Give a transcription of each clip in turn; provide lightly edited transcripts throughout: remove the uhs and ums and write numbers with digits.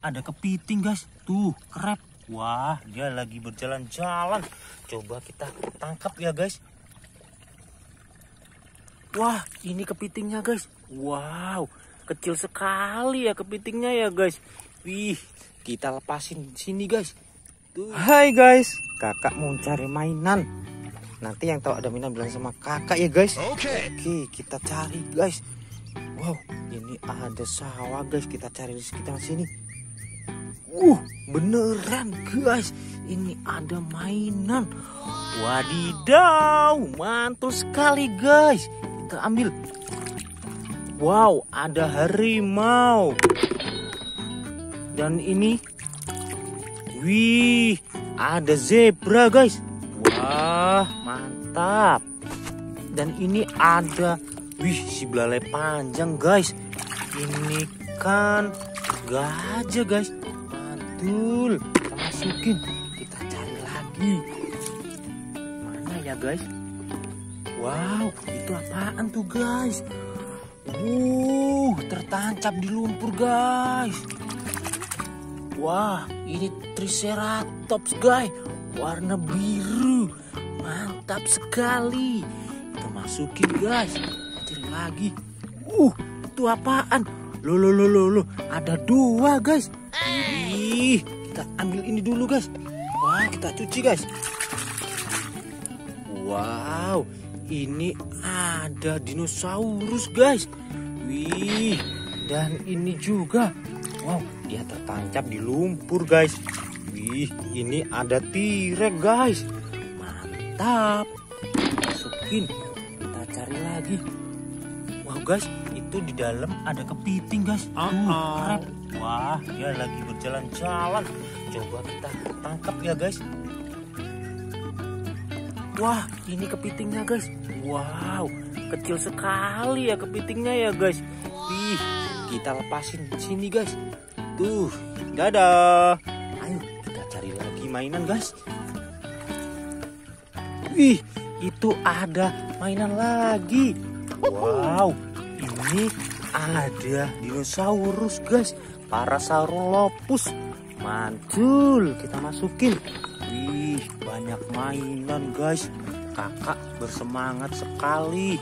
ada kepiting guys. Tuh, krep. Wah, dia lagi berjalan-jalan. Coba kita tangkap ya guys. Wah, ini kepitingnya guys. Wow, kecil sekali ya kepitingnya ya guys. Wih, kita lepasin di sini guys. Tuh. Hai guys, kakak mau cari mainan. Nanti yang tahu ada mainan bilang sama kakak ya guys. Oke, kita cari guys. Wow, ini ada sawah guys. Kita cari di sekitar sini. Beneran guys. Ini ada mainan. Wadidaw, mantul sekali guys. Kita ambil. Wow, ada harimau. Dan ini, wih, ada zebra guys. Wah, mantap. Dan ini ada, wih, si belalai panjang guys. Ini kan gajah guys. Mantul. Kita masukin. Kita cari lagi. Mana ya guys? Wow, itu apaan tuh guys? Tertancap di lumpur guys. Wah, ini Triceratops guys. Warna biru. Mantap sekali. Kita masukin guys. Cari lagi. Itu apaan? Loh. Ada dua guys. Kita ambil ini dulu guys. Wah, kita cuci guys. Wow, ini ada dinosaurus guys. Wih, dan ini juga. Wow, dia tertancap di lumpur guys. Wih, ini ada T-Rex guys. Mantap. Masukin. Kita cari lagi. Wow guys, itu di dalam ada kepiting guys. Krep. Wah, dia lagi berjalan-jalan. Coba kita tangkap ya guys. Wah, ini kepitingnya guys. Wow, kecil sekali ya kepitingnya ya guys. Wih, kita lepasin di sini guys. Tuh, dadah. Ayo kita cari lagi mainan guys. Wih, itu ada mainan lagi. Wow, ini ada dinosaurus guys. Parasaurolophus. Mantul, kita masukin. Wih, banyak mainan guys. Kakak bersemangat sekali.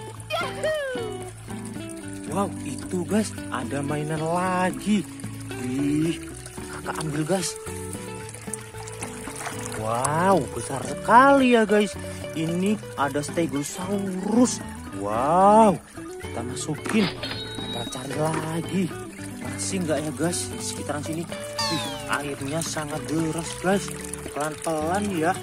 Wow, itu guys, ada mainan lagi. Wih, kakak ambil guys. Wow, besar sekali ya guys. Ini ada Stegosaurus. Wow, kita masukin. Kita cari lagi. Masih nggak ya guys di sekitaran sini? Wih, airnya sangat deras guys. Pelan-pelan ya.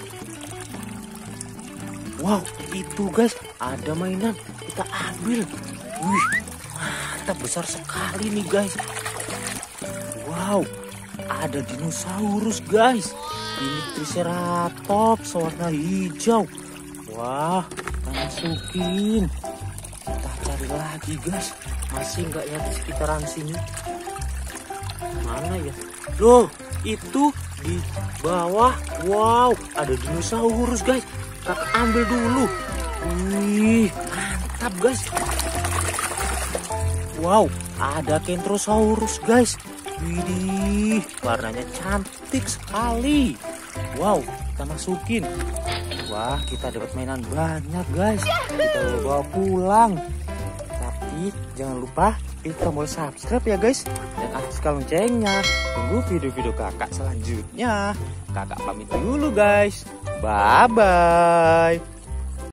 Wow, itu guys, ada mainan. Kita ambil. Wih, mantap, besar sekali nih guys. Wow, ada dinosaurus guys. Ini Triceratops warna hijau. Wah, kita masukin. Kita cari lagi guys. Masih nggak ya di sekitaran sini? Mana ya? Loh, itu di bawah. Wow, ada dinosaurus guys. Kakak ambil dulu. Wih, mantap guys. Wow, ada Kentrosaurus guys. Widih, warnanya cantik sekali. Wow, kita masukin. Wah, kita dapat mainan banyak guys. Kita bawa pulang. Tapi jangan lupa klik tombol subscribe ya guys. Dan aktifkan loncengnya. Tunggu video-video kakak selanjutnya. Kakak pamit dulu guys. Bye-bye.